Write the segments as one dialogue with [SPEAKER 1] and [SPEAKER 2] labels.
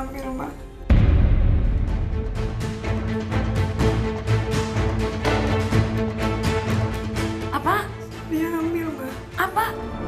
[SPEAKER 1] hamil, Ma.
[SPEAKER 2] Apa?
[SPEAKER 1] Lia hamil, Ma.
[SPEAKER 2] Apa?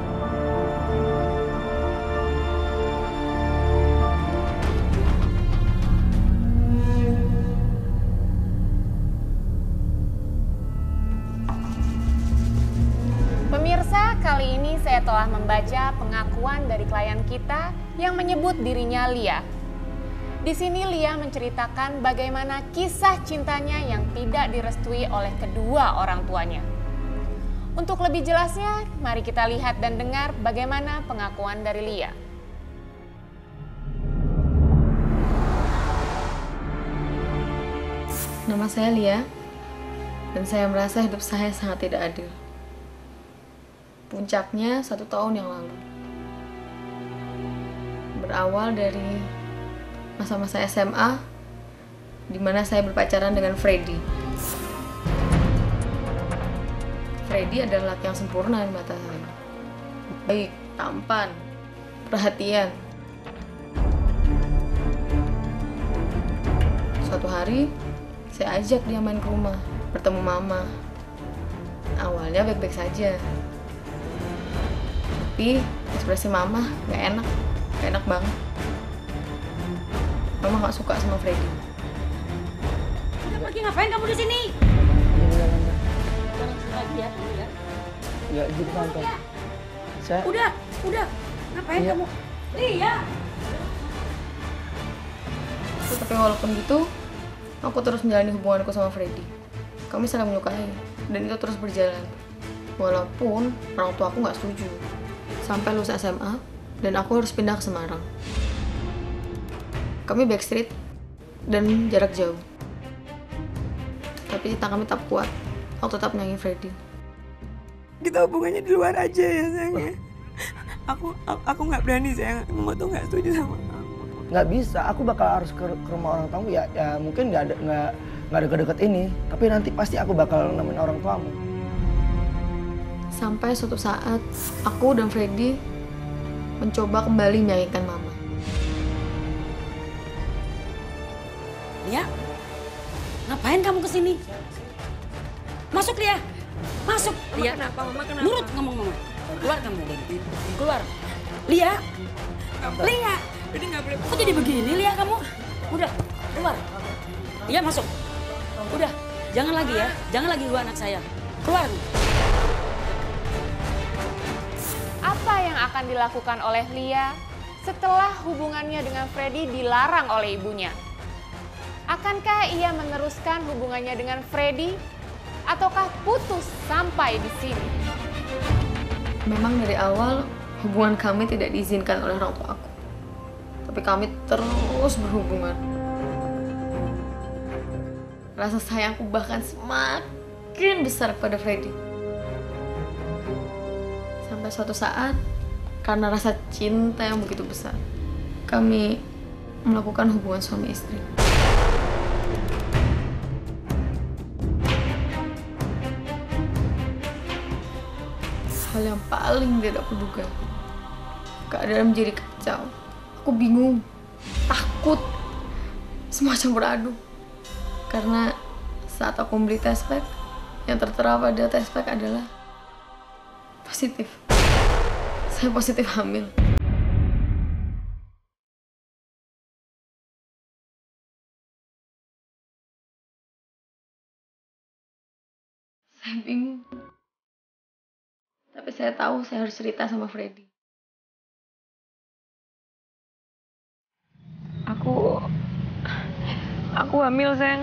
[SPEAKER 3] Pemirsa, kali ini saya telah membaca pengakuan dari klien kita yang menyebut dirinya Lia. Di sini Lia menceritakan bagaimana kisah cintanya yang tidak direstui oleh kedua orang tuanya. Untuk lebih jelasnya, mari kita lihat dan dengar bagaimana pengakuan dari Lia.
[SPEAKER 4] Nama saya Lia, dan saya merasa hidup saya sangat tidak adil. Puncaknya 1 tahun yang lalu. Berawal dari masa-masa SMA, di mana saya berpacaran dengan Freddy. Freddy adalah laki yang sempurna di mata saya. Baik, tampan, perhatian. Suatu hari, saya ajak dia main ke rumah, bertemu Mama. Awalnya baik-baik saja. Tapi ekspresi Mama gak enak banget. Mama gak suka sama Freddy.
[SPEAKER 2] Udah pergi ngapain kamu di sini? Lagi ya, dulu ya.
[SPEAKER 5] Enggak gitu Tante. Saya
[SPEAKER 2] Udah. Ngapain
[SPEAKER 5] Iya.
[SPEAKER 2] kamu? Iya.
[SPEAKER 4] Tapi walaupun gitu, aku terus menjalani hubunganku sama Freddy. Kami saling menyukai, dan itu terus berjalan. Walaupun orang tua aku nggak setuju. Sampai lulus SMA, dan aku harus pindah ke Semarang. Kami backstreet dan jarak jauh. Tapi cinta kami tetap kuat. Aku tetap menyayangi Freddy.
[SPEAKER 1] Kita hubungannya di luar aja ya, sayang. Ya. Aku nggak berani, sayang. Mama tuh nggak setuju sama kamu.
[SPEAKER 5] nggak bisa. Aku bakal harus ke rumah orang tamu ya mungkin nggak deket-deket ini. Tapi nanti pasti aku bakal nemenin orang tuamu.
[SPEAKER 4] Sampai suatu saat, aku dan Freddy mencoba kembali menyayangkan Mama.
[SPEAKER 2] Lia, ngapain kamu kesini? Masuk Lia, masuk. Lia,
[SPEAKER 1] Mama kenapa?
[SPEAKER 2] nurut ngomong Mama. Keluar kamu dari sini. Keluar. Lia, Lia.
[SPEAKER 1] Jadi nggak boleh.
[SPEAKER 2] Kok jadi begini Lia kamu? Udah, keluar. Lia masuk. Udah, jangan lagi ya. Jangan lagi gua anak saya. Keluar.
[SPEAKER 3] Apa yang akan dilakukan oleh Lia setelah hubungannya dengan Freddy dilarang oleh ibunya? Akankah ia meneruskan hubungannya dengan Freddy ataukah putus sampai di sini?
[SPEAKER 4] Memang dari awal hubungan kami tidak diizinkan oleh orang tua aku. Tapi kami terus berhubungan. Rasa sayangku bahkan semakin besar kepada Freddy. Sampai suatu saat, karena rasa cinta yang begitu besar, kami melakukan hubungan suami istri. Hal yang paling tidak kuduga, keadaan menjadi kacau. Aku bingung, takut, semua campur aduk. Karena saat aku membeli test pack, yang tertera pada test pack adalah positif. Saya positif hamil. Saya bingung. Tapi saya tahu saya harus cerita sama Freddy.
[SPEAKER 1] Aku hamil, sayang.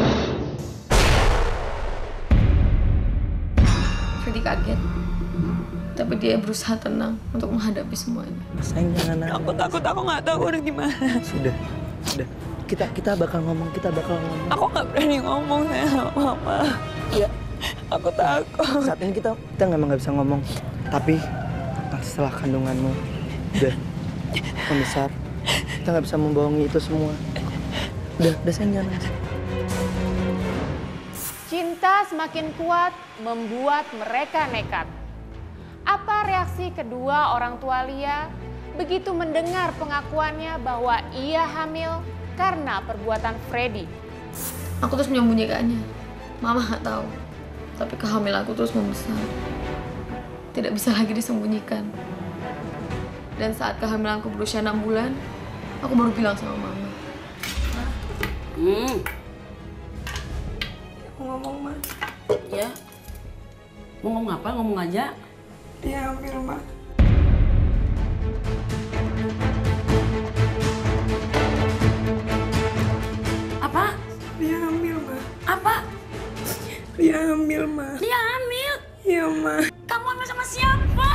[SPEAKER 4] Freddy kaget. Tapi dia berusaha tenang untuk menghadapi semuanya.
[SPEAKER 5] Sayang jangan nangis.
[SPEAKER 1] Aku takut, aku nggak tahu harus gimana.
[SPEAKER 5] Sudah. Kita bakal ngomong.
[SPEAKER 1] Aku nggak berani ngomong sama Mama.
[SPEAKER 5] Iya.
[SPEAKER 1] Aku takut.
[SPEAKER 5] Saat ini kita memang nggak bisa ngomong. Tapi setelah kandunganmu udah membesar, kita nggak bisa membohongi itu semua. Udah sayang jangan nangis.
[SPEAKER 3] Cinta semakin kuat membuat mereka nekat. Apa reaksi kedua orang tua Lia begitu mendengar pengakuannya bahwa ia hamil karena perbuatan Freddy.
[SPEAKER 4] Aku terus menyembunyikannya. Mama nggak tahu. Tapi kehamilanku terus membesar. Tidak bisa lagi disembunyikan. Dan saat kehamilanku berusia 6 bulan, aku baru bilang sama Mama.
[SPEAKER 1] Ngomong, Ma.
[SPEAKER 2] Ya. Ngomong apa? Ngomong aja.
[SPEAKER 1] Dia hamil, Ma.
[SPEAKER 2] Apa?
[SPEAKER 1] Dia hamil, Ma.
[SPEAKER 2] Apa?
[SPEAKER 1] Dia hamil, Ma.
[SPEAKER 2] Dia hamil?
[SPEAKER 1] Iya, Ma.
[SPEAKER 2] Kamu hamil sama siapa?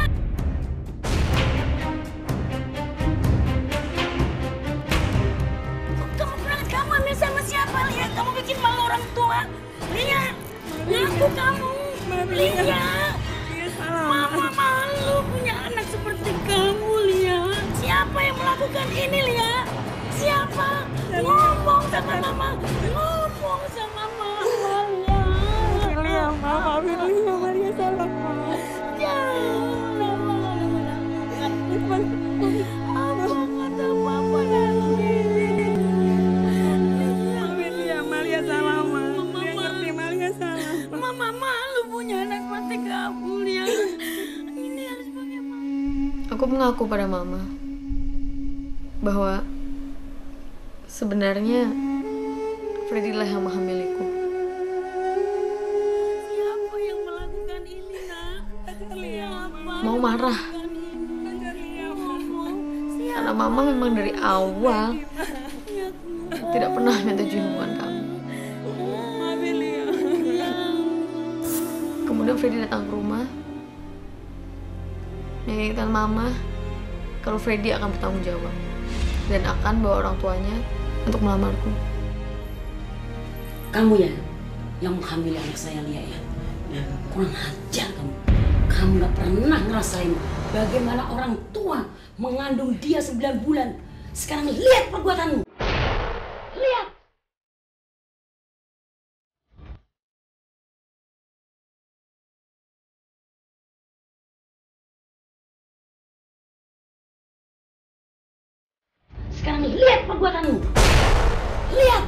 [SPEAKER 2] Kamu bilang kamu hamil sama siapa, Lia? Kamu bikin malu orang tua. Lia, ngaku kamu. Lia.
[SPEAKER 1] Dia salah, Ma.
[SPEAKER 2] Mama malu punya anak seperti kamu, Lia. Siapa yang melakukan ini, Lia? Siapa? Ngomong sama Mama. Ngomong sama Mama, Lia.
[SPEAKER 1] Lia, Ma. Maafin Lia, Ma. Dia salah, Ma.
[SPEAKER 2] Jangan, Mama kata Papa nanti.
[SPEAKER 1] Maafin Lia, Ma. Lia salah, Ma. Lia ngerti, Ma. Lia salah.
[SPEAKER 2] Mama malu punya anak seperti kamu, Lia. Ini harus bagaimana?
[SPEAKER 4] Aku mengaku pada Mama bahwa sebenarnya Freddy lah yang menghamiliku.
[SPEAKER 2] Siapa yang melakukan ini, Nak? Siapa?
[SPEAKER 4] Mau marah karena Mama memang dari awal tidak pernah menyetujui hubungan kami.
[SPEAKER 1] Maafin Lia.
[SPEAKER 4] Kemudian Freddy datang ke rumah meyakinkan Mama kalau Freddy akan bertanggung jawab dan akan bawa orang tuanya untuk melamarku.
[SPEAKER 2] Kamu ya yang menghamili anak saya, Lia ya? Kurang ajar kamu. Kamu gak pernah ngerasain bagaimana orang tua mengandung dia 9 bulan. Sekarang lihat perbuatanmu. Lihat. Sekarang lihat perbuatanmu. Lihat.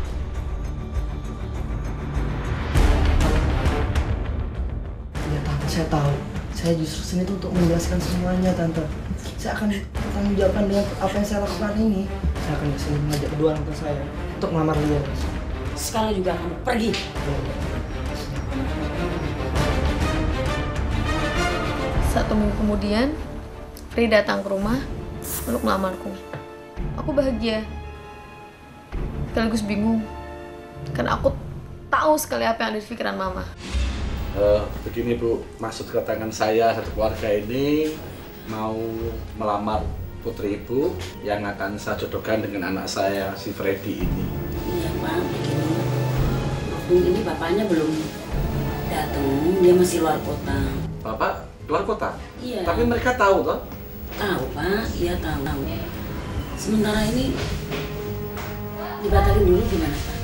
[SPEAKER 5] Ya Tante, saya tahu. Saya justru sini tuh untuk menjelaskan semuanya, Tante. Saya akan bertanggung jawabkan dengan apa yang saya lakukan ini. Saya akan kesini mengajak kedua orang tua saya untuk melamar Lia.
[SPEAKER 2] Sekarang juga kamu pergi.
[SPEAKER 4] Satu minggu kemudian, Freddy datang ke rumah untuk melamarku. Aku bahagia, sekaligus bingung, karena aku tahu sekali apa yang ada di pikiran Mama.
[SPEAKER 6] Begini Bu, maksud kedatangan saya satu keluarga ini mau melamar putri Ibu yang akan saya jodohkan dengan anak saya, si Freddy ini.
[SPEAKER 2] Iya Pak, begini. Waktu ini bapaknya belum datang, dia masih luar kota.
[SPEAKER 6] Bapak keluar kota?
[SPEAKER 2] Iya.
[SPEAKER 6] Tapi mereka tahu toh?
[SPEAKER 2] Tahu Pak, iya tahu. Sementara ini dibatalin dulu gimana Pak?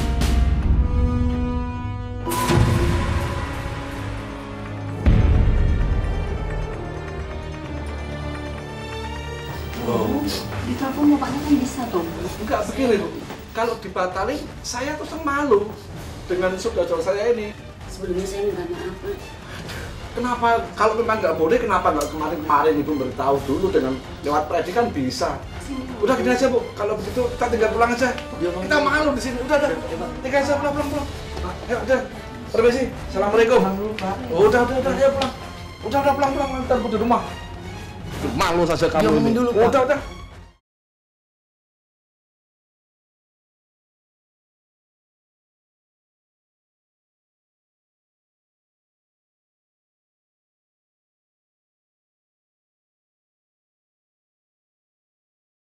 [SPEAKER 6] Oh.
[SPEAKER 2] Di telepon bapaknya kan bisa dong.
[SPEAKER 6] Enggak begini Bu, kalau dibatalin saya tuh malu dengan saudara saya ini.
[SPEAKER 2] Sebelumnya saya minta maaf Pak.
[SPEAKER 6] Kenapa kalau memang nggak boleh, kenapa nggak kemarin Ibu beritahu dulu dengan lewat Freddy kan bisa. Udah gini aja Bu, kalau begitu kita tinggal pulang aja. Kita malu di sini. Udah, tinggal aja pulang. Ayo, udah. Permisi. Assalamualaikum. Udah, ya pulang. Udah pulang. Ntar di rumah. Malu saja kamu ini.
[SPEAKER 5] Dulu, Pak.
[SPEAKER 6] Udah.